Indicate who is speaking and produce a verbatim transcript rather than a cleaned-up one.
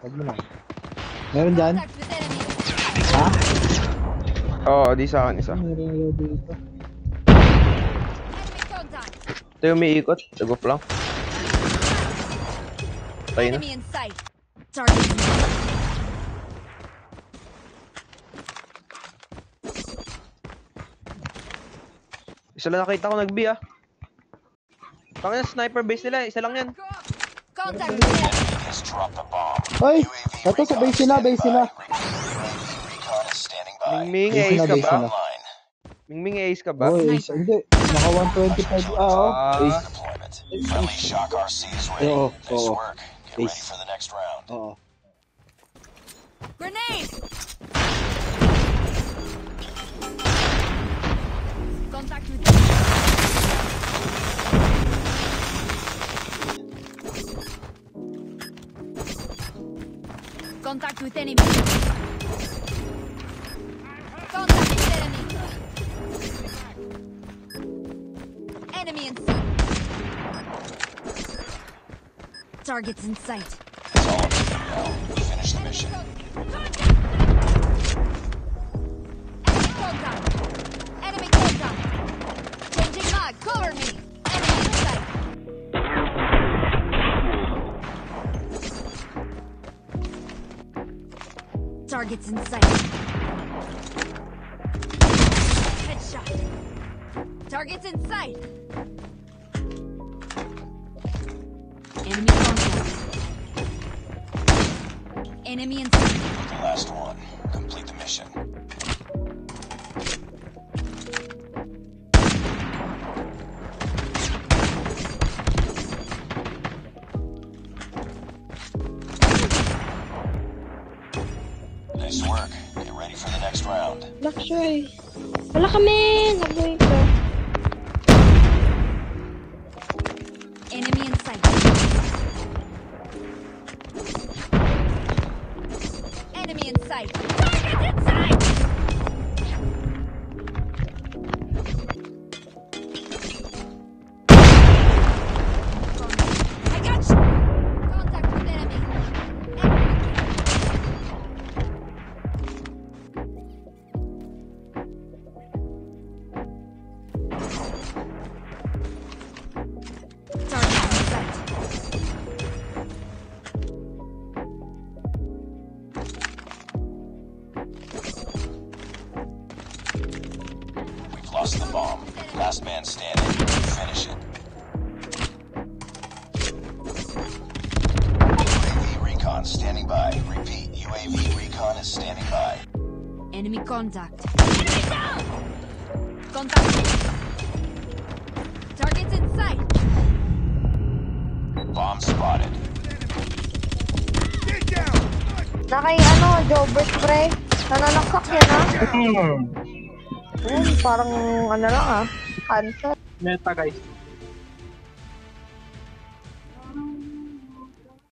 Speaker 1: Huwag mo na. Meron dyan? Ha?
Speaker 2: Oo, di sa akin isa.
Speaker 1: Meron dito.
Speaker 2: Ito yung may ikot. Sagop lang. Tayo na. Isa lang nakita ko nag-B ah. Pangina sniper base nila, isa lang yan.
Speaker 1: Hoy! Ito sa base sila, base sila.
Speaker 2: Mingming, ace ka ba? Mingming, ace ka ba?
Speaker 1: Oh, ace. Hindi. Naka one twenty-five. Ah, oh. Ace. Oo, oo. Ace. Oo.
Speaker 3: Grenade! Contact with Contact with enemy. Contact with enemy. Enemy in sight. Targets in sight.
Speaker 4: It's all up to you now. We finished the mission.
Speaker 3: Enemy contact. Enemy contact. Changing mag. Cover me. Enemy in sight. Targets in sight. Headshot. Targets in sight. Enemy contact. Enemy in sight.
Speaker 4: The last one. Complete the mission. Nice work. Get ready for the next round.
Speaker 5: Luxury. Wala kami. Nagawin ko.
Speaker 3: Enemy in sight. Enemy in sight. Target in sight. I got you. Contact with enemy. Target in sight.
Speaker 4: We've lost the bomb. Last man standing. Finish it. U A V recon standing by. Repeat. U A V recon is standing by.
Speaker 3: Enemy contact. Enemy down! Contact. Targets in sight.
Speaker 4: Bomb spotted.
Speaker 5: Nakay ano, Jobert pre. Nananaksak yan ha.
Speaker 6: Hmm.
Speaker 5: Ayun, parang ano lang ah. Cancer.
Speaker 6: Meta guys.